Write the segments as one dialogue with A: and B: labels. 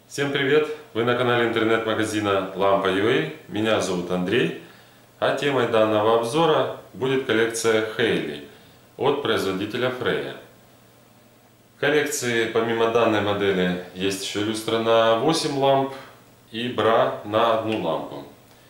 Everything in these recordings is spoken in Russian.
A: Всем привет! Вы на канале интернет-магазина Lampa.ua. Меня зовут Андрей, а темой данного обзора будет коллекция Hailee от производителя Freya. В коллекции помимо данной модели есть еще люстра на 8 ламп и бра на 1 лампу.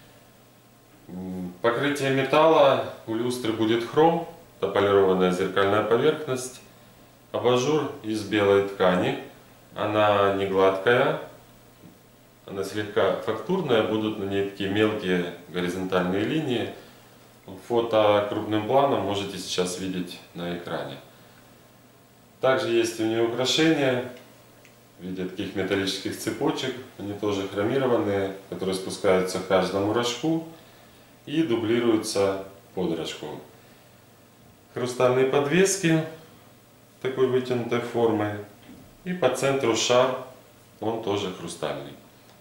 A: Покрытие металла у люстры будет хром, полированная зеркальная поверхность, абажур из белой ткани. Она не гладкая, она слегка фактурная, будут на ней такие мелкие горизонтальные линии. Фото крупным планом можете сейчас видеть на экране. Также есть у нее украшения в виде таких металлических цепочек, они тоже хромированные, которые спускаются к каждому рожку и дублируются под рожком. Хрустальные подвески такой вытянутой формы. И по центру шар, он тоже хрустальный.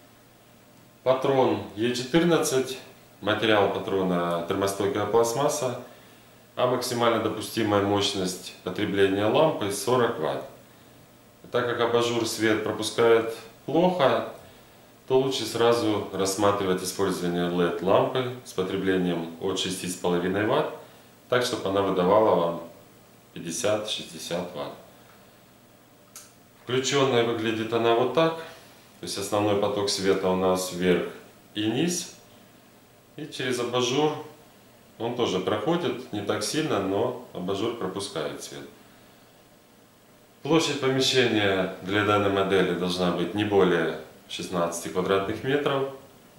A: Патрон Е14, материал патрона термостойкая пластмасса, а максимально допустимая мощность потребления лампы 40 Вт. Так как абажур свет пропускает плохо, то лучше сразу рассматривать использование LED лампы с потреблением от 6,5 Вт, так чтобы она выдавала вам 50-60 Вт. Включенная выглядит она вот так. То есть основной поток света у нас вверх и низ. И через абажур он тоже проходит, не так сильно, но абажур пропускает свет. Площадь помещения для данной модели должна быть не более 16 квадратных метров.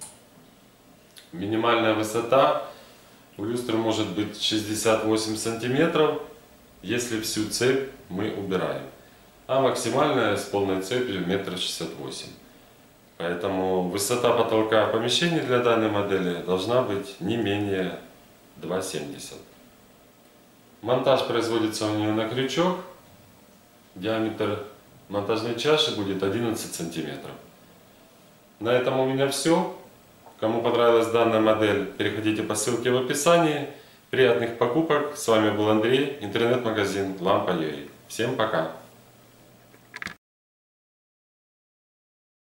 A: Минимальная высота у люстры может быть 68 сантиметров, если всю цепь мы убираем. А максимальная с полной цепью 1,68 м. Поэтому высота потолка помещения для данной модели должна быть не менее 2,70 м. Монтаж производится у нее на крючок. Диаметр монтажной чаши будет 11 сантиметров. На этом у меня все. Кому понравилась данная модель, переходите по ссылке в описании. Приятных покупок. С вами был Андрей, интернет-магазин Lampa.ua. Всем пока!